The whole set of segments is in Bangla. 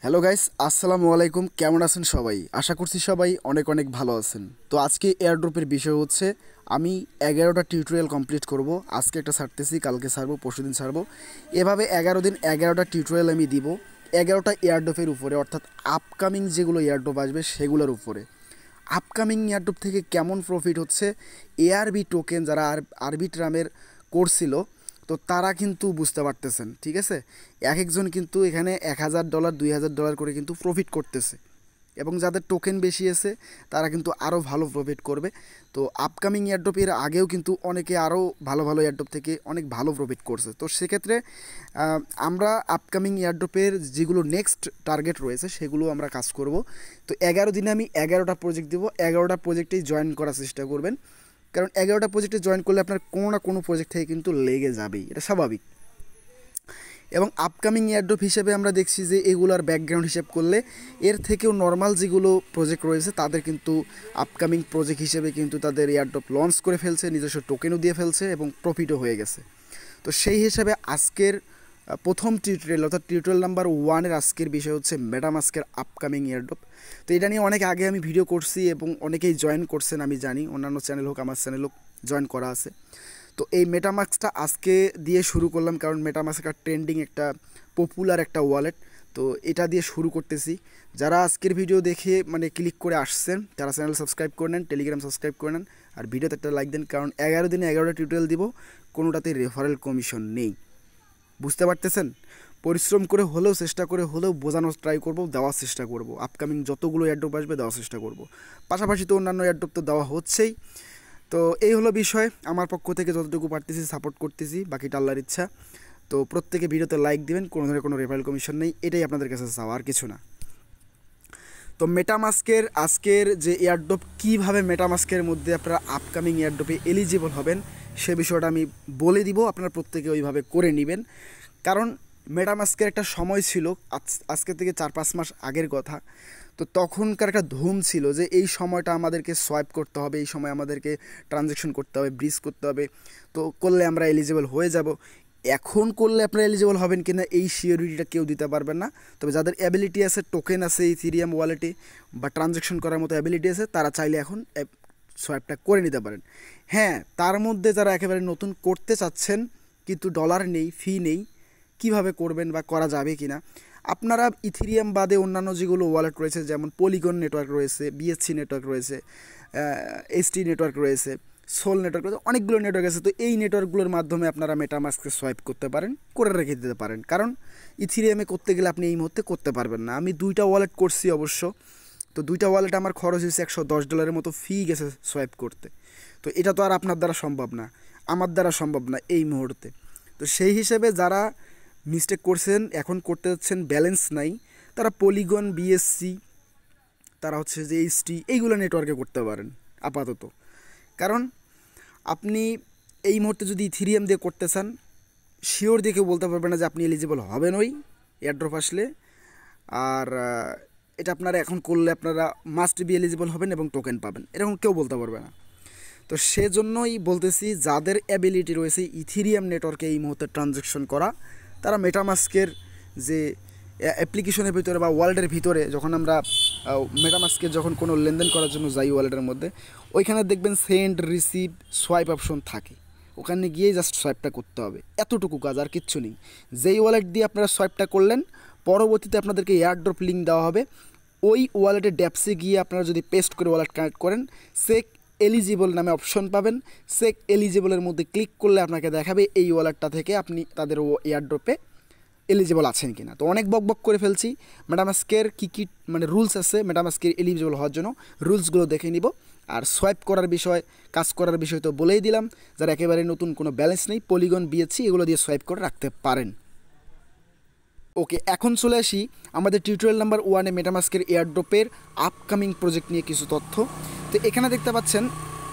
হ্যালো গাইস, আসসালামু আলাইকুম। কেমন আছেন সবাই? আশা করছি সবাই অনেক অনেক ভালো আছেন। তো আজকে এয়ারড্রপের বিষয় হচ্ছে আমি 11টা টিউটোরিয়াল কমপ্লিট করব। আজকে একটা ছাড়তেছি, কালকে ছাড়বো, পরশুদিন ছাড়বো। এভাবে 11 দিন 11টা টিউটোরিয়াল আমি দিব 11টা এয়ারড্রপের উপরে, অর্থাৎ আপকামিং যেগুলো এয়ারড্রপ আসবে সেগুলোর উপরে। আপকামিং এয়ারড্রপ থেকে কেমন প্রফিট হচ্ছে, এআরবি টোকেন যারা আরবিট্রামের করছিল তো তারা কিন্তু বুঝতে পারতেছেন, ঠিক আছে। এক একজন কিন্তু এখানে $1000 $2000 করে কিন্তু প্রফিট করতেছে, এবং যাদের টোকেন বেশি আছে তারা কিন্তু আরও ভালো প্রফিট করবে। তো আপকামিং এয়ারড্রপের আগেও কিন্তু অনেকে আরও ভালো ভালো এয়ারড্রপ থেকে অনেক ভালো প্রফিট করছে। তো সেক্ষেত্রে আমরা আপকামিং এয়ারড্রপের যেগুলো নেক্সট টার্গেট রয়েছে সেগুলো আমরা কাজ করব। তো 11 দিনে আমি 11টা প্রজেক্ট দেবো। 11টা প্রজেক্টেই জয়েন করার চেষ্টা করবেন, কারণ 11টা প্রজেক্টে জয়েন করলে আপনার কোনো না কোনো প্রজেক্ট থেকে কিন্তু লেগে যাবেই, এটা স্বাভাবিক। এবং আপকামিং এয়ারড্রপ হিসেবে আমরা দেখছি যে এগুলোর ব্যাকগ্রাউন্ড হিসেব করলে এর থেকেও নর্মাল যেগুলো প্রজেক্ট রয়েছে তাদের কিন্তু আপকামিং প্রজেক্ট হিসেবে কিন্তু তাদের এয়ারড্রপ লঞ্চ করে ফেলছে, নিজস্ব টোকেনও দিয়ে ফেলছে এবং প্রফিটও হয়ে গেছে। তো সেই হিসাবে আজকের প্রথম টিউটোরিয়াল অর্থাৎ টিউটোরিয়াল নাম্বার 1-এর আজকের বিষয় হচ্ছে মেটামাস্কের আপকামিং এয়ারড্রপ। তো এটা নিয়ে অনেক আগে আমি ভিডিও করছি এবং অনেকেই জয়েন করছেন, আমি জানি অন্যান্য চ্যানেল হোক আমার চ্যানেল হোক জয়েন করা আছে। তো এই মেটামাস্কটা আজকে দিয়ে শুরু করলাম, কারণ মেটামাস্ক একটা ট্রেন্ডিং একটা পপুলার একটা ওয়ালেট। তো এটা দিয়ে শুরু করতেছি। যারা আজকের ভিডিও দেখে মানে ক্লিক করে আসছেন তারা চ্যানেল সাবস্ক্রাইব করে নেন, টেলিগ্রাম সাবস্ক্রাইব করে নেন, আর ভিডিওতে একটা লাইক দেন, কারণ 11 দিনে 11টা টিউটোরিয়াল দিব, কোনোটাতে রেফারেল কমিশন নেই। বুঝতে পারতেছেন? পরিশ্রম করে হলেও চেষ্টা করে হলেও বোঝানোর ট্রাই করব, দেওয়ার চেষ্টা করব। আপকামিং যতগুলো এয়ারড্রপ আসবে দেওয়ার চেষ্টা করব। পাশাপাশি তো অন্যান্য এয়ারড্রপ তো দেওয়া হচ্ছেই। তো এই হলো বিষয়, আমার পক্ষ থেকে যতটুকু পারতেছি সাপোর্ট করতেছি, বাকিটা আল্লাহর ইচ্ছা। তো প্রত্যেকে ভিডিওতে লাইক দিবেন, কোনো ধরনের কোনো রেফারেল কমিশন নেই, এটাই আপনাদের কাছে চাওয়া, আর কিছু না। তো মেটামাস্কের আজকের যে এয়ারড্রপ, কীভাবে মেটামাস্কের মধ্যে আপনারা আপকামিং এয়ারড্রপে এলিজিবল হবেন সে বিষয়টা আমি বলে দিব, আপনারা প্রত্যেকে ওইভাবে করে নেবেন। কারণ মেটামাস্কের একটা সময় ছিল আজকে থেকে 4-5 মাস আগের কথা। তো তখনকার একটা ধুম ছিল যে এই সময়টা আমাদেরকে সোয়াইপ করতে হবে, এই সময় আমাদেরকে ট্রানজ্যাকশন করতে হবে, ব্রিজ করতে হবে, তো করলে আমরা এলিজিবল হয়ে যাব। এখন করলে আপনারা এলিজিবল হবেন কিনা এই সিওরিটিটা কেউ দিতে পারবেন না। তবে যাদের অ্যাবিলিটি আছে, টোকেন আছে ইথেরিয়াম ওয়ালেটে বা ট্রানজ্যাকশন করার মতো অ্যাবিলিটি আছে, তারা চাইলে এখন সোয়াইপটা করে নিতে পারেন। হ্যাঁ, তার মধ্যে যারা একেবারে নতুন করতে চাচ্ছেন কিন্তু ডলার নেই, ফি নেই, কিভাবে করবেন বা করা যাবে কি না, আপনারা ইথেরিয়াম বাদে অন্যান্য যেগুলো ওয়ালেট রয়েছে, যেমন পলিগন নেটওয়ার্ক রয়েছে, বিএসসি নেটওয়ার্ক রয়েছে, এইচটি নেটওয়ার্ক রয়েছে, সোল নেটওয়ার্ক রয়েছে, অনেকগুলো নেটওয়ার্ক আছে। তো এই নেটওয়ার্কগুলোর মাধ্যমে আপনারা মেটামাস্ককে সোয়াইপ করতে পারেন, করে রেখে দিতে পারেন। কারণ ইথেরিয়ামে করতে গেলে আপনি এই মুহূর্তে করতে পারবেন না। আমি 2টা ওয়ালেট করছি অবশ্য। তো 2টা ওয়ালেট আমার খরচ হয়েছে $110 মতো ফি গেছে সোয়াইপ করতে। তো এটা তো আর আপনার দ্বারা সম্ভব না, আমার দ্বারা সম্ভব না এই মুহূর্তে। তো সেই হিসেবে যারা মিস্টেক করছেন, এখন করতে যাচ্ছেন, ব্যালেন্স নাই, তারা পলিগন, বিএসসি, তারা হচ্ছে যে এইচটি, এইগুলো নেটওয়ার্কে করতে পারেন আপাতত। কারণ আপনি এই মুহূর্তে যদি ইথেরিয়াম দিয়ে করতে চান, শিওর দিয়ে কেউ বলতে পারবে না যে আপনি এলিজিবল হবেন ওই এয়ারড্রপ আসলে। আর এটা আপনারা এখন করলে আপনারা মাস্ট বি এলিজিবল হবেন এবং টোকেন পাবেন, এরকম কেউ বলতে পারবে না। তো সেজন্যই বলতেছি, যাদের অ্যাবিলিটি রয়েছে ইথেরিয়াম নেটওয়ার্কে এই মুহূর্তে ট্রানজ্যাকশন করা, তারা মেটামাস্কের যে অ্যাপ্লিকেশনের ভিতরে বা ওয়ালেটের ভিতরে যখন আমরা মেটামাস্কে যখন কোনো লেনদেন করার জন্য যাই ওয়ালেটের মধ্যে, ওইখানে দেখবেন সেন্ড, রিসিভ, সোয়াইপ অপশন থাকে। ওখানে গিয়েই জাস্ট সোয়াইপটা করতে হবে, এতটুকু কাজ, আর কিচ্ছু নেই। যেই ওয়ালেট দিয়ে আপনারা সোয়াইপটা করলেন, পরবর্তীতে আপনাদেরকে এয়ারড্রপ লিঙ্ক দেওয়া হবে। ওই ওয়ালেটের ড্যাপসে গিয়ে আপনারা যদি পেস্ট করে ওয়ালেট কানেক্ট করেন, চেক এলিজিবল নামে অপশন পাবেন। চেক এলিজিবলের মধ্যে ক্লিক করলে আপনাকে দেখাবে এই ওয়ালেটটা থেকে আপনি তাদের এয়ারড্রপে এলিজিবল আছেন কিনা। তো অনেক বক করে ফেলছি। মেটামাস্কের কী কী মানে রুলস আছে মেটামাস্কের এলিজিবল হওয়ার জন্য, রুলসগুলো দেখে নিব। আর সোয়াইপ করার বিষয়, কাজ করার বিষয় তো বলেই দিলাম। যারা একেবারে নতুন, কোনো ব্যালেন্স নেই, পলিগন, বিএসসি এগুলো দিয়ে সোয়াইপ করে রাখতে পারেন। ওকে, এখন চলে আসি আমাদের টিউটোরিয়াল নাম্বার 1-এ মেটামাস্কের এয়ারড্রপের আপকামিং প্রজেক্ট নিয়ে কিছু তথ্য। তো এখানে দেখতে পাচ্ছেন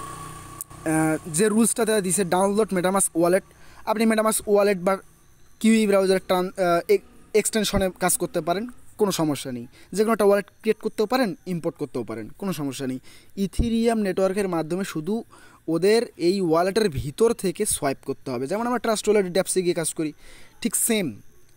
যে রুলসটা তারা দিয়েছে, ডাউনলোড মেটামাস্ক ওয়ালেট। আপনি মেটামাস্ক ওয়ালেট বা কিউই ব্রাউজার এক্সটেনশনে কাজ করতে পারেন, কোনো সমস্যা নেই। যে কোনো একটা ওয়ালেট ক্রিয়েট করতেও পারেন, ইম্পোর্ট করতেও পারেন, কোনো সমস্যা নেই। ইথেরিয়াম নেটওয়ার্কের মাধ্যমে শুধু ওদের এই ওয়ালেটের ভিতর থেকে সোয়াইপ করতে হবে। যেমন আমরা ট্রাস্ট ওয়ালেট ড্যাপসে গিয়ে কাজ করি, ঠিক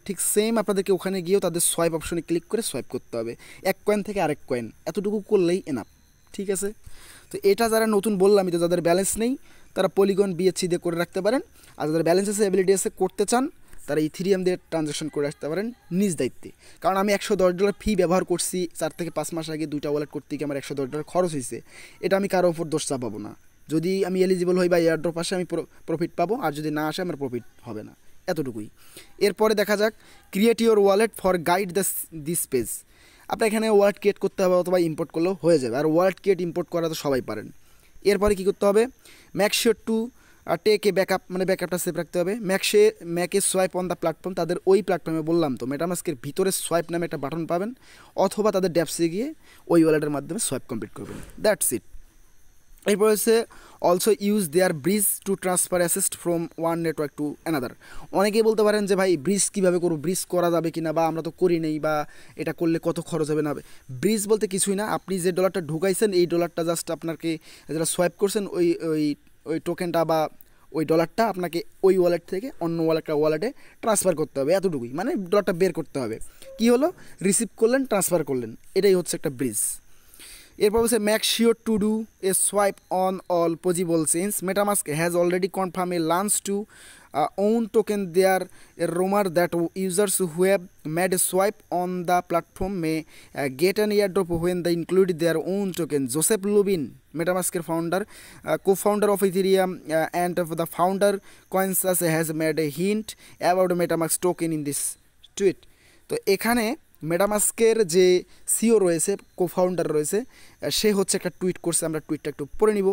ঠিক সেম আপনাদেরকে ওখানে গিয়েও তাদের সোয়াইপ অপশনে ক্লিক করে সোয়াইপ করতে হবে, এক কয়েন থেকে আরেক কয়েন, এতটুকু করলেই এনাফ। ঠিক আছে, তো এটা যারা নতুন বললামই, তো যাদের ব্যালেন্স নেই তারা পলিগন বিএসসি দিয়ে করে রাখতে পারেন, আর যাদের ব্যালেন্স আছে, অ্যাবিলিটি আছে, করতে চান, তারা ইথিরিয়াম দিয়ে ট্রানজ্যাকশন করে রাখতে পারেন নিজ দায়িত্বে। কারণ আমি $110 ফি ব্যবহার করছি 4 থেকে 5 মাস আগে, 2টা ওয়ালেট করতে গিয়ে আমার $110 খরচ হয়েছে, এটা আমি কারোর উপর দোষ চাপাবো না। যদি আমি এলিজিবল হই বা এয়ারড্রপ আসে আমি প্রফিট পাবো, আর যদি না আসে আমার প্রফিট হবে না, এতটুকুই। এরপরে দেখা যাক create your wallet for guide this page. আপনার এখানে ওয়ালেট ক্রিয়েট করতে হবে অথবা ইম্পোর্ট করলেও হয়ে যাবে, আর ওয়ালেট ক্রিয়েট ইম্পোর্ট করা তো সবাই পারেন। এরপরে কী করতে হবে, make sure to take a backup, মানে ব্যাকআপটা সেভ রাখতে হবে। Make a swipe on the platform, তাদের ওই প্ল্যাটফর্মে বললাম তো মেটামাস্কের ভিতরে সোয়াইপ নামে একটা বাটন পাবেন, অথবা তাদের ড্যাপসে গিয়ে ওই ওয়ালেটের মাধ্যমে সোয়াইপ কমপ্লিট করবেন, দ্যাটস ইট। এরপর হচ্ছে also use their bridge to transfer asset from one network to another. অনেকেই বলতে পারেন যে ভাই ব্রিজ কীভাবে করবো, ব্রিজ করা যাবে কি না, বা আমরা তো করি নেই, বা এটা করলে কত খরচ হবে না হবে। ব্রিজ বলতে কিছুই না, আপনি যে ডলারটা ঢুকাইছেন এই ডলারটা জাস্ট আপনাকে যারা সোয়াইপ করছেন ওই ওই ওই টোকেনটা বা ওই ডলারটা আপনাকে ওই ওয়ালেট থেকে অন্য ওয়ালেটে ট্রান্সফার করতে হবে, এতটুকুই। মানে ডলারটা বের করতে হবে, কি হলো, রিসিভ করলেন, ট্রান্সফার করলেন, এটাই হচ্ছে একটা ব্রিজ। এরপর হচ্ছে make sure to do a swipe on all possible change. MetaMask has already confirm a launch to own token. There a rumor that users who have made a swipe on the platform may get an airdrop when they include their own token. Joseph Lubin, Metamask's founder, co-founder of Ethereum and of the founder CoinSas, has made a hint about Metamask token in this tweet. তো এখানে মেটামাস্কের যে সিও রয়েছে, কো-ফাউন্ডার রয়েছে, সে হচ্ছে একটা টুইট করছে, আমরা টুইটটা একটু পড়ে নিব।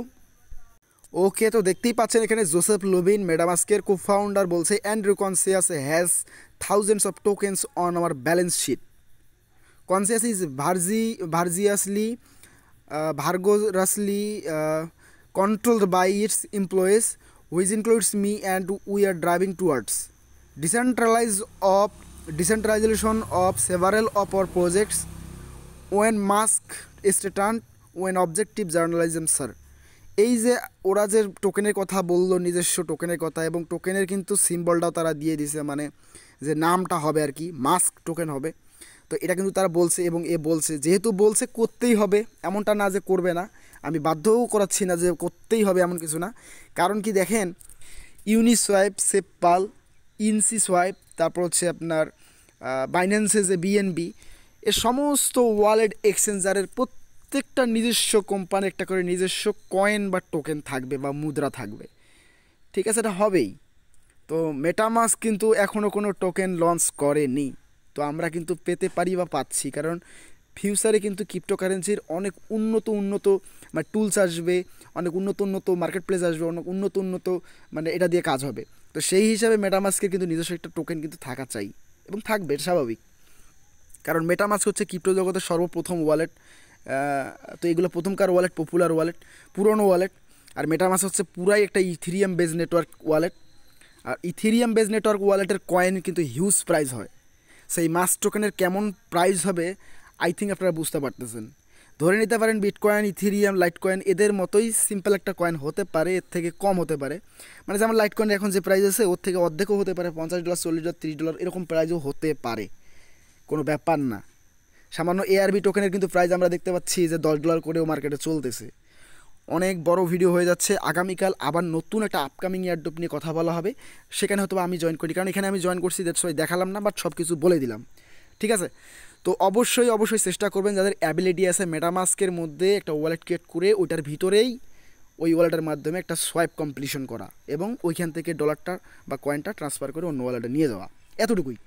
ওকে, তো দেখতেই পাচ্ছেন এখানে জোসেফ লুবিন, মেটামাস্কের কো-ফাউন্ডার, বলছে Andrew ConsenSys has thousands of tokens on our balance sheet. ConsenSys is vigorously controlled by its employees, which includes me, and we are driving towards decentralization of several of our projects when Musk statement when objective journalism, sir. এই যে ওরা যে টোকেনের কথা বললো, নিজস্ব টোকেনের কথা, এবং টোকেনের কিন্তু সিম্বলটাও তারা দিয়ে দিছে, মানে যে নামটা হবে আর কি, মাস্ক টোকেন হবে। তো এটা কিন্তু তারা বলছে, এবং এ বলছে, যেহেতু বলছে করতেই হবে, এমনটা না যে করবে না, আমি বাধ্যও করাচ্ছি না যে করতেই হবে এমন কিছু না। কারণ কি দেখেন, ইউনিসোয়াইপ, সেপপাল, ইনসি সোয়াইপ, তারপর হচ্ছে আপনার বাইন্যান্সে যে বিএনবি, এ সমস্ত ওয়ালেট এক্সচেঞ্জারের প্রত্যেকটা নিজস্ব কোম্পানি একটা করে নিজস্ব কয়েন বা টোকেন থাকবে বা মুদ্রা থাকবে, ঠিক আছে, এটা হবেই। তো মেটামাস্ক কিন্তু এখনও কোনো টোকেন লঞ্চ করেনি, তো আমরা কিন্তু পেতে পারি বা পাচ্ছি, কারণ ফিউচারে কিন্তু ক্রিপ্টোকারেন্সির অনেক উন্নত মানে টুলস আসবে, অনেক উন্নত মার্কেট প্লেস আসবে, অনেক উন্নত মানে এটা দিয়ে কাজ হবে। তো সেই হিসাবে মেটামাস্কের কিন্তু নিজস্ব একটা টোকেন কিন্তু থাকা চাই, এবং থাকবে, এটা স্বাভাবিক। কারণ মেটামাস্ক হচ্ছে ক্রিপ্টো জগতের সর্বপ্রথম ওয়ালেট। তো এগুলো প্রথমকার ওয়ালেট, পপুলার ওয়ালেট, পুরনো ওয়ালেট। আর মেটামাস্ক হচ্ছে পুরাই একটা ইথেরিয়াম বেজ নেটওয়ার্ক ওয়ালেট। আর ইথেরিয়াম বেজ নেটওয়ার্ক ওয়ালেটের কয়েন কিন্তু হিউজ প্রাইস হয়। সেই মাস্ক টোকেনের কেমন প্রাইস হবে আই থিঙ্ক আপনারা বুঝতে পারতেছেন। ধরে নিতে পারেন বিটকয়েন, ইথেরিয়াম, লাইট কয়েন এদের মতোই সিম্পল একটা কয়েন হতে পারে, এর থেকে কম হতে পারে। মানে যেমন লাইট কয়েনের এখন যে প্রাইস আছে ওর থেকে অর্ধেকও হতে পারে, $50, $40, $30 এরকম প্রাইসও হতে পারে, কোনো ব্যাপার না। সামান্য ARB টোকেনের কিন্তু প্রাইস আমরা দেখতে পাচ্ছি যে $10 করেও মার্কেটে চলতেছে। অনেক বড় ভিডিও হয়ে যাচ্ছে, আগামীকাল আবার নতুন একটা আপকামিং এয়ারড্রপ নিয়ে কথা বলা হবে, সেখানে হয়তো আমি জয়েন করি, কারণ এখানে আমি জয়েন করছি, দ্যাটস ওয়াই দেখালাম না, বাট সব কিছু বলে দিলাম, ঠিক আছে। তো অবশ্যই চেষ্টা করবেন যাদের অ্যাবিলিটি আছে মেটামাস্কের মধ্যে একটা ওয়ালেট ক্রিয়েট করে ওইটার ভিতরেই ওই ওয়ালেটের মাধ্যমে একটা সোয়াইপ কমপ্লিশন করা, এবং ওইখান থেকে ডলারটা বা কয়েনটা ট্রান্সফার করে অন্য ওয়ালেটে নিয়ে যাওয়া, এতটুকুই,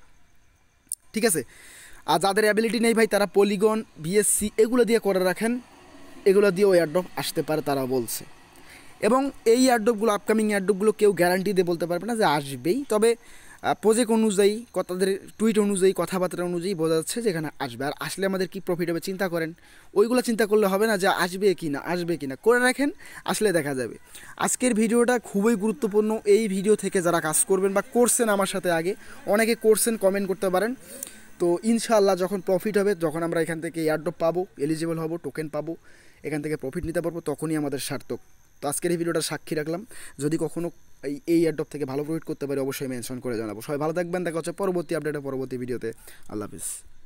ঠিক আছে। আর যাদের অ্যাবিলিটি নেই ভাই, তারা পলিগন, বিএসসি এগুলো দিয়ে করে রাখেন, এগুলো দিয়ে ওই এয়ারড্রপ আসতে পারে তারা বলছে। এবং এই এয়ারড্রপগুলো, আপকামিং এয়ারড্রপগুলো কেউ গ্যারান্টি দিয়ে বলতে পারবে না যে আসবেই, তবে প্রজেক্ট অনুযায়ী, তাদের টুইট অনুযায়ী, কথাবার্তা অনুযায়ী বোঝা যাচ্ছে যে এখানে আসবে। আর আসলে আমাদের কী প্রফিট হবে চিন্তা করেন, ওইগুলো চিন্তা করলে হবে না যে আসবে কি না, করে রাখেন, আসলে দেখা যাবে। আজকের ভিডিওটা খুবই গুরুত্বপূর্ণ। এই ভিডিও থেকে যারা কাজ করবেন বা করছেন আমার সাথে আগে, অনেকে করছেন, কমেন্ট করতে পারেন। তো ইনশাআল্লাহ যখন প্রফিট হবে, যখন আমরা এখান থেকে এয়ারড্রপ পাবো, এলিজিবল হব, টোকেন পাবো, এখান থেকে প্রফিট নিতে পারবো, তখনই আমাদের সার্থক। তো আজকের এই ভিডিওটা সাক্ষী রাখলাম। যদি কখনও এই এয়ারড্রপ থেকে ভালো প্রফিট করতে পারি অবশ্যই মেনশন করে জানাবো। সবাই ভালো থাকবেন, দেখা হচ্ছে পরবর্তী আপডেটে, পরবর্তী ভিডিওতে। আল্লাহ হাফিজ।